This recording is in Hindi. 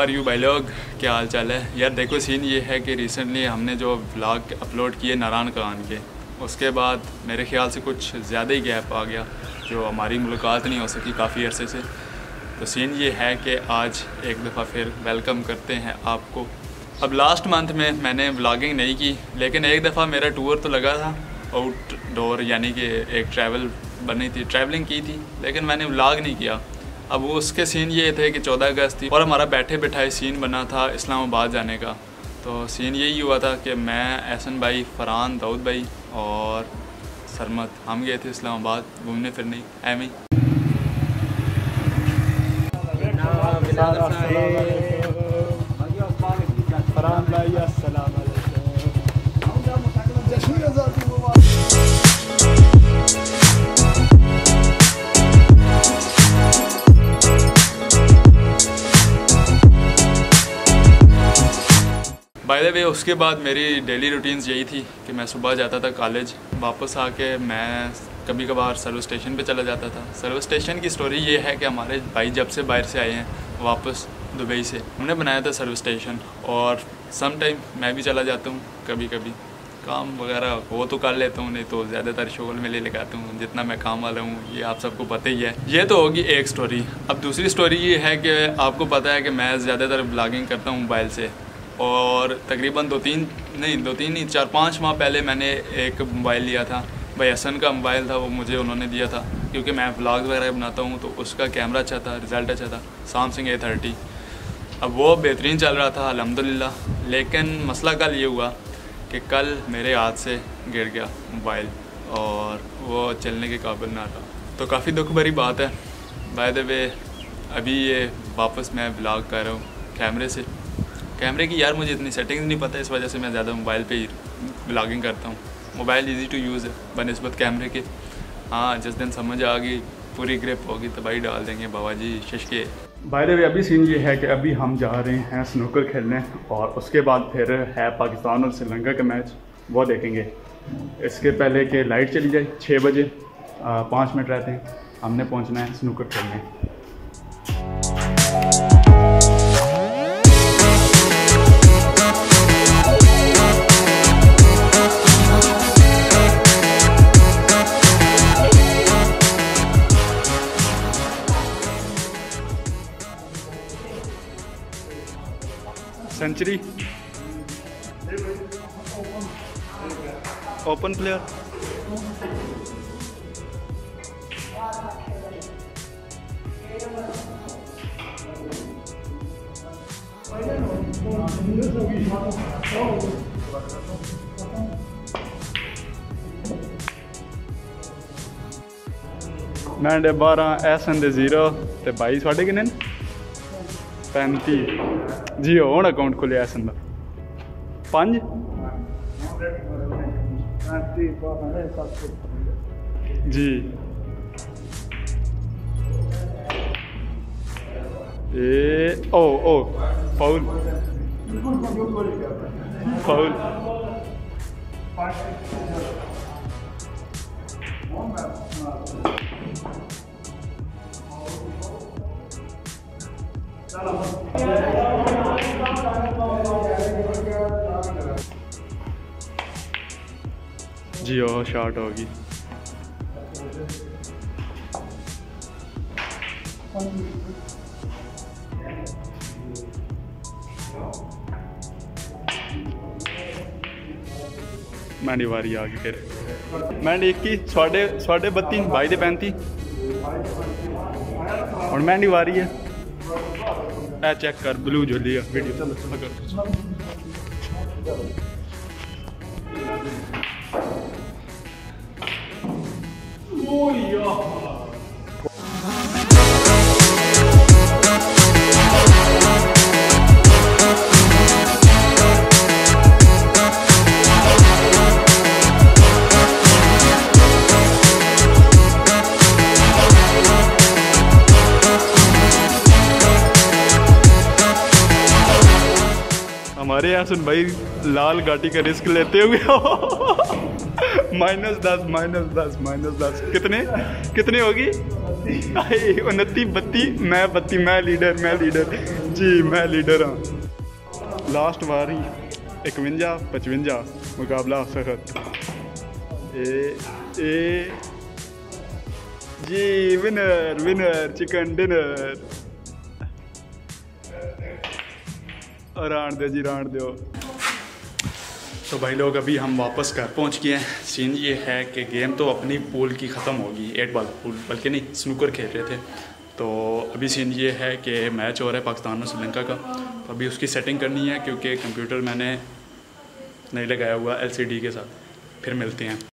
आर यू भाई लोग, क्या हाल चाल है यार। देखो सीन ये है कि रिसेंटली हमने जो व्लॉग अपलोड किए नारायण कान के, उसके बाद मेरे ख्याल से कुछ ज़्यादा ही गैप आ गया, जो हमारी मुलाकात नहीं हो सकी काफ़ी अरसे से। तो सीन ये है कि आज एक दफ़ा फिर वेलकम करते हैं आपको। अब लास्ट मंथ में मैंने व्लॉगिंग नहीं की, लेकिन एक दफ़ा मेरा टूर तो लगा था आउटडोर, यानी कि एक ट्रैवल बनी थी, ट्रैवलिंग की थी, लेकिन मैंने व्लॉग नहीं किया। अब उसके सीन ये थे कि 14 अगस्त थी और हमारा बैठे बैठाए सीन बना था इस्लामाबाद जाने का। तो सीन यही हुआ था कि मैं, एहसन भाई, फरहान, दाऊद भाई और सरमत, हम गए थे इस्लामाबाद घूमने फिरने एम ही। बाय द वे उसके बाद मेरी डेली रूटीन्स यही थी कि मैं सुबह जाता था कॉलेज, वापस आके मैं कभी कभार सर्विस स्टेशन पे चला जाता था। सर्विस स्टेशन की स्टोरी ये है कि हमारे भाई जब से बाहर से आए हैं वापस दुबई से, हमने बनाया था सर्विस स्टेशन, और सम टाइम मैं भी चला जाता हूँ, कभी कभी काम वगैरह हो तो कर लेता हूँ, नहीं तो ज़्यादातर शोगल में ले लगाता हूँ, जितना मैं काम वाला हूँ ये आप सबको पता ही है। ये तो होगी एक स्टोरी। अब दूसरी स्टोरी ये है कि आपको पता है कि मैं ज़्यादातर ब्लॉगिंग करता हूँ मोबाइल से, और तकरीबन 2-3 4-5 माह पहले मैंने एक मोबाइल लिया था। भाई हसन का मोबाइल था, वो मुझे उन्होंने दिया था क्योंकि मैं व्लॉग्स वगैरह बनाता हूँ, तो उसका कैमरा अच्छा था, रिज़ल्ट अच्छा था, सैमसंग A30। अब वो बेहतरीन चल रहा था अल्हम्दुलिल्लाह, लेकिन मसला कल ये हुआ कि कल मेरे हाथ से गिर गया मोबाइल और वो चलने के काबिल ना था। तो काफ़ी दुख भरी बात है। बाय द वे अभी ये वापस मैं व्लॉग कर रहा हूँ कैमरे की। यार मुझे इतनी सेटिंग्स नहीं पता, इस वजह से मैं ज़्यादा मोबाइल पे ही व्लॉगिंग करता हूँ। मोबाइल इजी टू यूज़ है बनिस्बत कैमरे के। हाँ, जिस दिन समझ आ गई, पूरी ग्रिप होगी तो भाई डाल देंगे बाबा जी शशके। बाय द वे अभी सीन ये है कि अभी हम जा रहे हैं स्नूकर खेलने, और उसके बाद फिर है पाकिस्तान और श्रीलंका का मैच, वो देखेंगे। इसके पहले कि लाइट चली जाए 6 बजे 5 मिनट रहते हैं, हमने पहुँचना है स्नूकर खेलने। सेंचुरी ओपन प्लेयर मैं 12 एहसन दे 0 ते 22 साढ़े किन्ने 35 जी। हूँ अकाउंट खुलिया एहसन का 5 जी। ओ फाउल फाउल। जी ओ शॉट होगी। मैंने वारी आ गई फिर मैंने 21 साढ़े 32 22 दे 35 और मैंने वारी है। ए चेक कर ब्लू जो लिया वीडियो चलो कर। हमारे यहाँ सुन भाई लाल गाड़ी का रिस्क लेते हुए -10 -10 कितने होगी? 29 32 मैं 32 मैं लीडर जी, मैं लीडर हाँ। लास्ट बारी 51 55 मुकाबला सख्त। ए जी, विनर चिकन डिनर। और राण दो। तो भाई लोग अभी हम वापस घर पहुंच गए हैं। सीन ये है कि गेम तो अपनी पूल की ख़त्म होगी, 8 बॉल पूल बल्कि नहीं, स्नूकर खेल रहे थे। तो अभी सीन ये है कि मैच हो रहा है पाकिस्तान और श्रीलंका का। तो अभी उसकी सेटिंग करनी है क्योंकि कंप्यूटर मैंने नहीं लगाया हुआ LCD के साथ। फिर मिलते हैं।